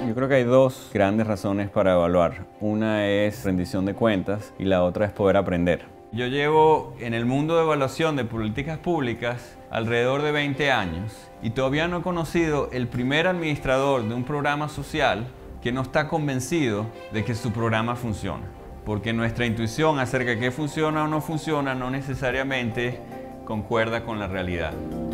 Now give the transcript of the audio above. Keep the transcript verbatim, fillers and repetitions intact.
Yo creo que hay dos grandes razones para evaluar. Una es rendición de cuentas y la otra es poder aprender. Yo llevo en el mundo de evaluación de políticas públicas alrededor de veinte años y todavía no he conocido el primer administrador de un programa social que no está convencido de que su programa funciona. Porque nuestra intuición acerca de qué funciona o no funciona no necesariamente concuerda con la realidad.